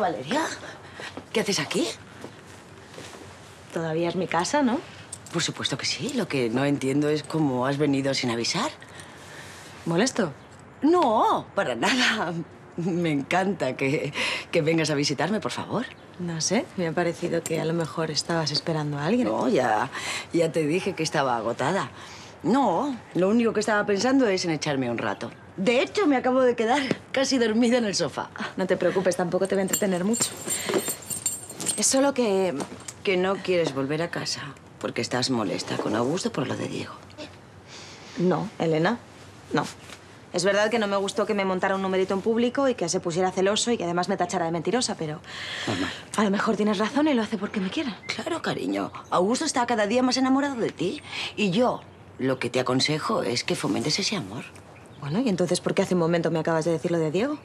Valeria. ¿Qué haces aquí? Todavía es mi casa, ¿no? Por supuesto que sí. Lo que no entiendo es cómo has venido sin avisar. ¿Molesto? No, para nada. Me encanta que vengas a visitarme, por favor. No sé, me ha parecido que a lo mejor estabas esperando a alguien. No, ya te dije que estaba agotada. No, lo único que estaba pensando es en echarme un rato. De hecho, me acabo de quedar casi dormida en el sofá. No te preocupes, tampoco te voy a entretener mucho. Es solo que... Que no quieres volver a casa porque estás molesta con Augusto por lo de Diego. No, Elena, no. Es verdad que no me gustó que me montara un numerito en público y que se pusiera celoso y que además me tachara de mentirosa, pero... Normal. A lo mejor tienes razón y lo hace porque me quiere. Claro, cariño. Augusto está cada día más enamorado de ti. Y yo lo que te aconsejo es que fomentes ese amor. Bueno, ¿y entonces por qué hace un momento me acabas de decir lo de Diego?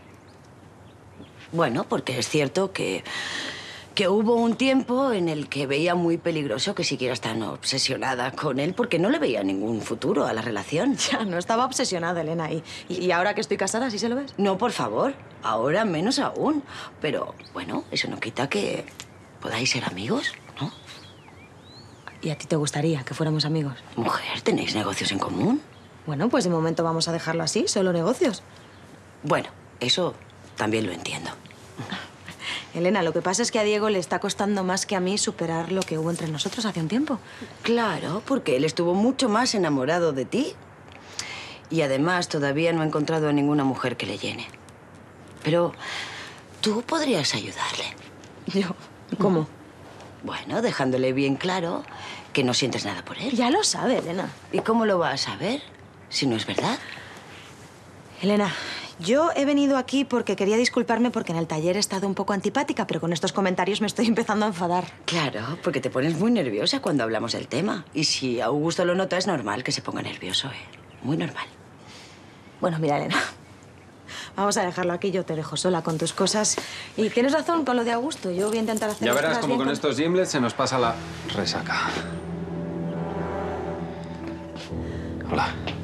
Bueno, porque es cierto que hubo un tiempo en el que veía muy peligroso que siguieras tan obsesionada con él porque no le veía ningún futuro a la relación. Ya, no estaba obsesionada, Elena. Y ahora que estoy casada, ¿sí se lo ves? No, por favor. Ahora menos aún. Pero, bueno, eso no quita que podáis ser amigos, ¿no? ¿Y a ti te gustaría que fuéramos amigos? Mujer, ¿tenéis negocios en común? Bueno, pues de momento vamos a dejarlo así, solo negocios. Bueno, eso también lo entiendo. Elena, lo que pasa es que a Diego le está costando más que a mí superar lo que hubo entre nosotros hace un tiempo. Claro, porque él estuvo mucho más enamorado de ti. Y además todavía no ha encontrado a ninguna mujer que le llene. Pero tú podrías ayudarle. ¿Yo? ¿Cómo? Bueno, dejándole bien claro que no sientes nada por él. Ya lo sabe, Elena. ¿Y cómo lo va a saber si no es verdad? Elena, yo he venido aquí porque quería disculparme porque en el taller he estado un poco antipática, pero con estos comentarios me estoy empezando a enfadar. Claro, porque te pones muy nerviosa cuando hablamos del tema. Y si Augusto lo nota, es normal que se ponga nervioso, ¿eh? Muy normal. Bueno, mira, Elena, vamos a dejarlo aquí. Yo te dejo sola con tus cosas. Y tienes razón con lo de Augusto. Yo voy a intentar hacer Ya las verás cosas cómo bien con estos gimlets se nos pasa la resaca. Hola.